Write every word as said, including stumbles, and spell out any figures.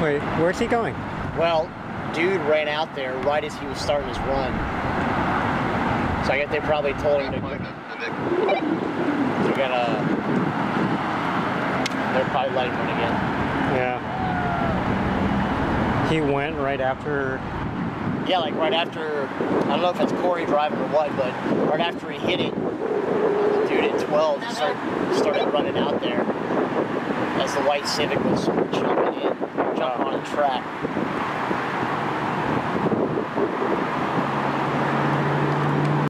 Wait, where's he going? Well, dude ran out there right as he was starting his run. So I guess they probably told him to go. They're gonna... They're probably letting him run again. Yeah. He went right after... Yeah, like right after... I don't know if it's Cory driving or what, but right after he hit it, the dude at twelve started, started running out there as the white Civic was jumping in, jumping on the track.